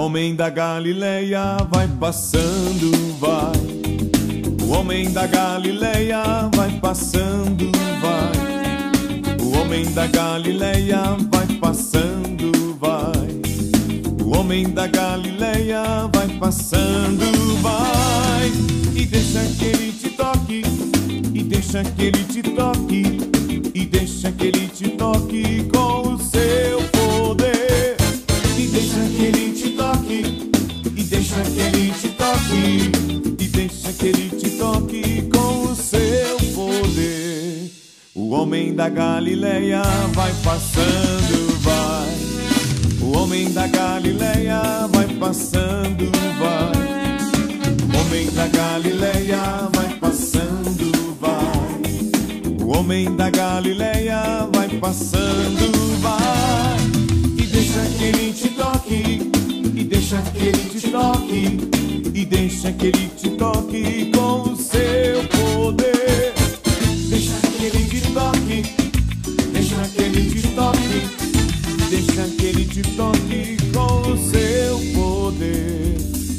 homem da Galileia vai passando, vai. O homem da Galileia vai passando, vai. O homem da Galileia vai passando, vai. O homem da Galileia vai passando, vai. E deixa que ele te toque, e deixa que ele te toque, e deixa que ele te toque com o seu poder. E deixa que ele te toque, e deixa que ele te toque, e deixa que ele te toque com o seu poder. O homem da Galileia vai passando, vai. O homem da Galileia vai passando, vai. O homem da Galileia vai passando, vai. O homem da Galileia vai passando, vai. E deixa que ele te toque, e deixa que ele te toque, e deixa que ele te toque com o seu poder. Deixa que ele te toque, deixa que ele te toque, deixa que ele te toque com o seu poder.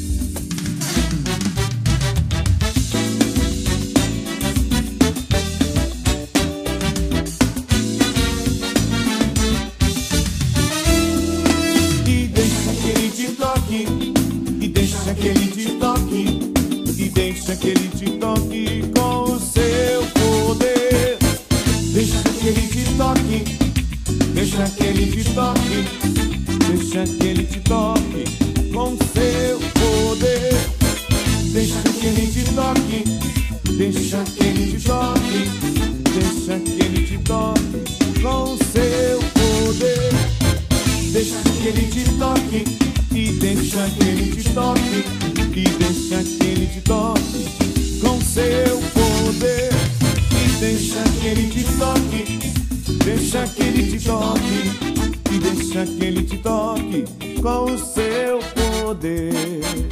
E deixa que ele te toque, e deixa que ele te toque, e deixa que ele te toque com o seu poder. Deixa que ele te toque, deixa que ele te toque, deixa que ele te toque com seu poder. Deixa que ele te toque, deixa que ele te toque, deixa que ele te toque com seu poder. Deixa que ele te toque, e deixa que ele te toque, e deixa que ele te toque com seu poder. E deixa que ele te toque, deixa que ele te toque, e deixa que ele te toque com o seu poder.